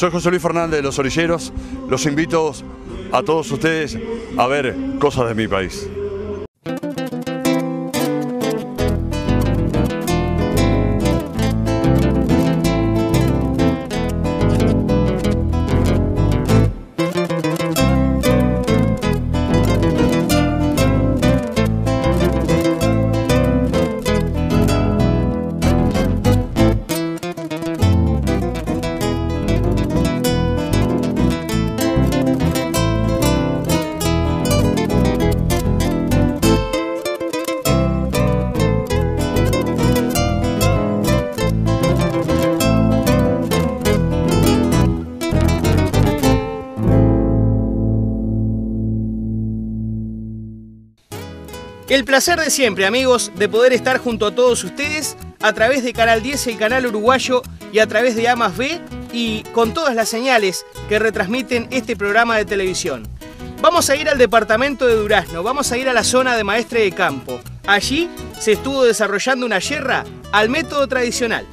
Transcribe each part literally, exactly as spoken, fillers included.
Soy José Luis Fernández de Los Orilleros. Los invito a todos ustedes a ver cosas de mi país. El placer de siempre, amigos, de poder estar junto a todos ustedes a través de Canal diez, el canal uruguayo, y a través de A más B, y con todas las señales que retransmiten este programa de televisión. Vamos a ir al departamento de Durazno, vamos a ir a la zona de Maestre de Campo. Allí se estuvo desarrollando una yerra al método tradicional.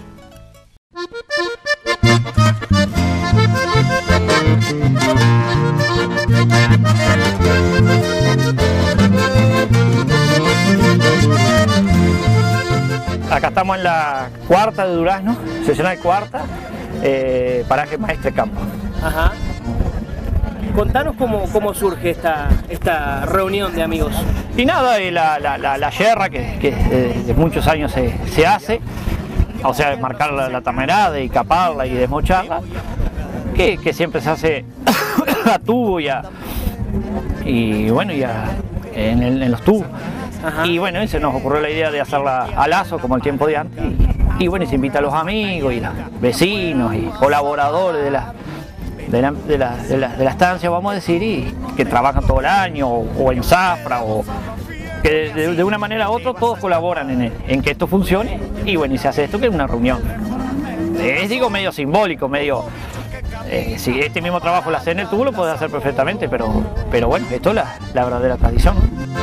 Acá estamos en la cuarta de Durazno, seccional cuarta, eh, paraje Maestre Campo. Ajá. Contanos cómo, cómo surge esta, esta reunión de amigos. Y nada, eh, la, la, la, la yerra que, que eh, de muchos años se, se hace, o sea, marcar la, la tamerada y caparla y desmocharla, que, que siempre se hace a tubo y, a, y bueno, y a, en, el, en los tubos. Ajá. Y bueno, se nos ocurrió la idea de hacerla a lazo como el tiempo de antes. Y, y bueno, y se invita a los amigos y los vecinos y colaboradores de la, de la, de la, de la, de la estancia, vamos a decir, y que trabajan todo el año, o, o en zafra, o que de, de una manera u otra todos colaboran en, en que esto funcione. Y bueno, y se hace esto, que es una reunión. Es, digo, medio simbólico, medio... Eh, si este mismo trabajo lo haces en el tubo, lo puedes hacer perfectamente, pero, pero bueno, esto es la, la verdadera tradición.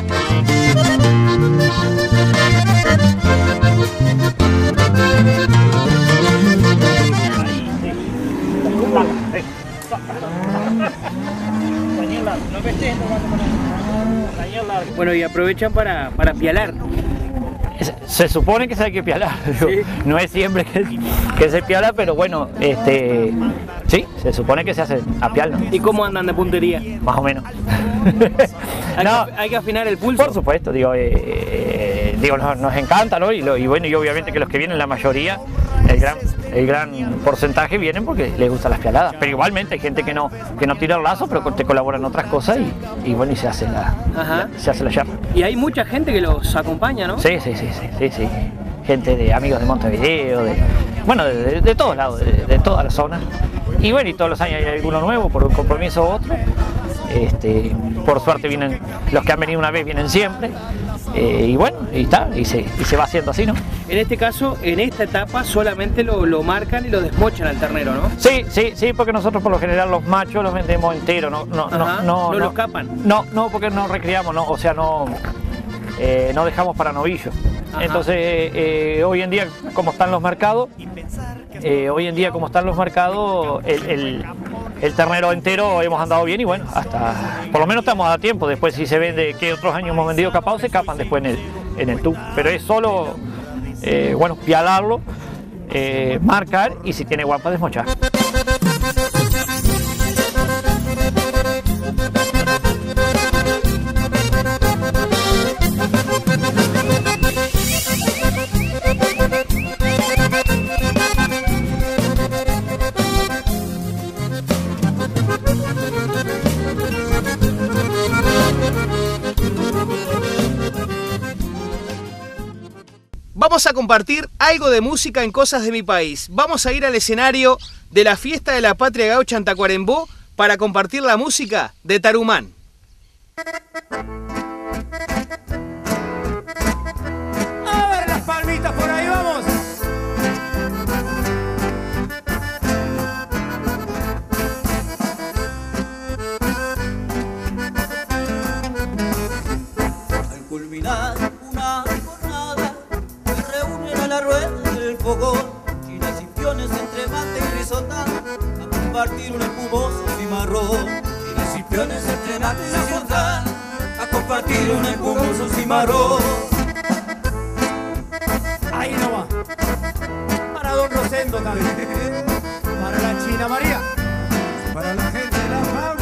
Bueno, y aprovechan para, para pialar. Se supone que se hay que pialar, ¿Sí? No es siempre que, que se piala, pero bueno, este, sí, se supone que se hace a pialo. ¿Y cómo andan de puntería? Más o menos. ¿Hay, no, que, ¿Hay que afinar el pulso? Por supuesto, digo, eh, digo nos, nos encanta, ¿no? Y, lo, y bueno, y obviamente que los que vienen, la mayoría, el gran, el gran porcentaje vienen porque les gustan las pialadas, pero igualmente hay gente que no, que no tira el lazo, pero te colabora en otras cosas y, y bueno, y se hace la, la, se hace la yerra. Y hay mucha gente que los acompaña, ¿no? Sí, sí, sí, sí, sí, sí. Gente de amigos de Montevideo, de, bueno, de, de, de todos lados, de, de toda la zona. Y bueno, y todos los años hay alguno nuevo por un compromiso u otro. Este, por suerte vienen, los que han venido una vez vienen siempre. Eh, y bueno, y está, y se, y se va haciendo así, ¿no? En este caso, en esta etapa solamente lo, lo marcan y lo desmochan al ternero, ¿no? Sí, sí, sí, porque nosotros por lo general los machos los vendemos enteros, no, no, Ajá, no, no, no, no los capan. No, no, porque no recriamos, no, o sea, no, eh, no dejamos para novillos. Ajá. Entonces, eh, hoy en día, como están los mercados, eh, hoy en día como están los mercados, el, el, el ternero entero hemos andado bien y bueno, hasta, por lo menos estamos a tiempo. Después si se vende, que otros años hemos vendido capados, se capan después en el, en el tubo. Pero es solo, eh, bueno, pialarlo, eh, marcar y si tiene guapa desmochar. Vamos a compartir algo de música en Cosas de mi País. Vamos a ir al escenario de la Fiesta de la Patria Gaucha en Tacuarembó para compartir la música de Tarumán. A ver las palmitas por ahí, vamos. Al culminar una jornada se reúnen a la rueda del fogón, chinas y piones entre mate y risotado, compartir un espumoso cimarrón. Chinas y peones entre mate y ciudad, a compartir un espumoso cimarrón. Ahí nomás. Para don Rosendo también. Para la China María. Para la gente de La Fauna.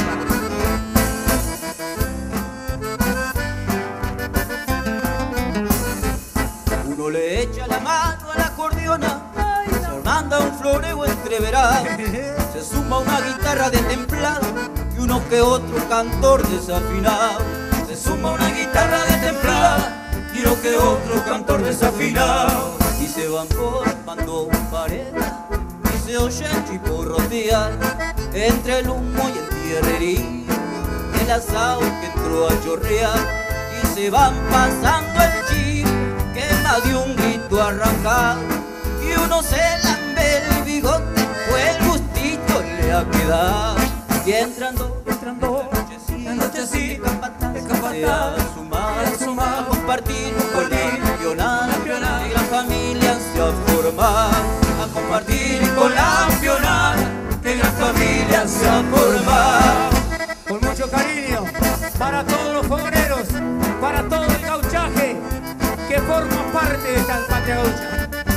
Uno le echa la mano a la acordeona, se manda un floreo entreverado, se suma una guitarra destemplada y uno que otro cantor desafinado. Se suma una guitarra destemplada y uno que otro cantor desafinado. Y se van formando parejas y se oyen chiporrotear entre el humo y el tierrerío, el asado que entró a chorrear. Y se van pasando el chip que más de un grito arrancado, y uno se lambe el bigote, pues el gustito le ha quedado. Y entrando, entrando, la nochecita, se ha sumado a compartir con la pionada, y la familia se ha formado. A compartir con la pionada, que gran familia se ha formado. Con mucho cariño, para todos los fogoneros, para todo el gauchaje que forma parte de esta patria gaucha.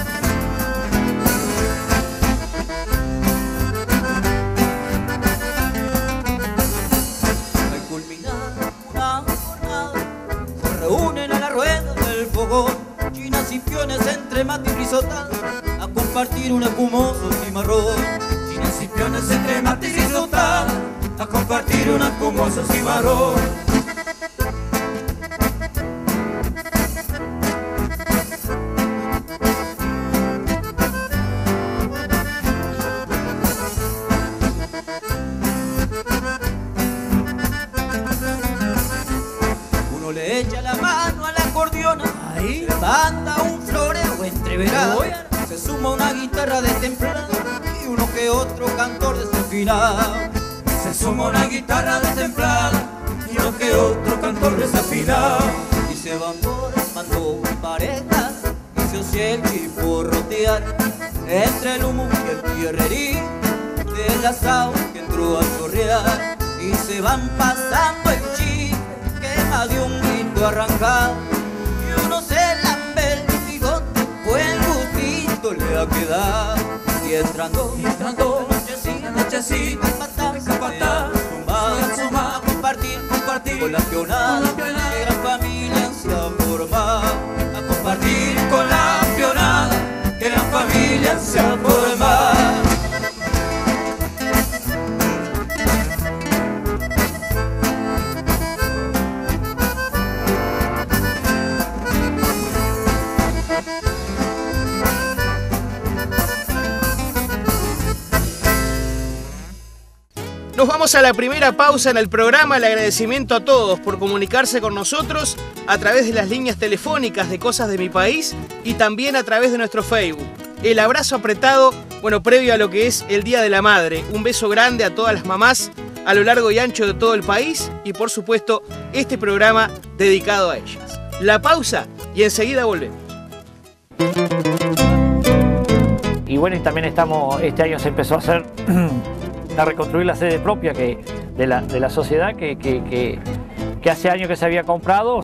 Al culminar una jornada, se reúnen a la rueda del fogón, chinas y piones entre mate y risotada, a compartir un espumoso cimarrón. Chinas y piones entre mate y risotada, a compartir un espumoso cimarrón. Uno le echa la mano a la acordeona, ahí se manda un floreo entreverado, se suma una guitarra destemplada y uno que otro cantor desafinado. Se suma una guitarra destemplada y uno que otro cantor desafinado. Y se van formando parejas y se oye el chiporrotear entre el humo y el tierrerí del asado que entró a chorrear. Y se van pasando el chip que más de un grito arrancado, y uno se lambe el bigote, pues el gustito le ha quedado. Y entrando, y entrando, nochecita, nochecita, patá, sumada, sumada, a compartir, compartir con la pionada, que gran familia se ha formado. A compartir con la pionada, que gran familia se ha formado. Nos vamos a la primera pausa en el programa. El agradecimiento a todos por comunicarse con nosotros a través de las líneas telefónicas de Cosas de mi País y también a través de nuestro Facebook. El abrazo apretado, bueno, previo a lo que es el Día de la Madre. Un beso grande a todas las mamás a lo largo y ancho de todo el país y, por supuesto, este programa dedicado a ellas. La pausa y enseguida volvemos. Y bueno, y también estamos, este año se empezó a hacer, a reconstruir la sede propia que, de, la, de la sociedad que, que, que, que hace años que se había comprado.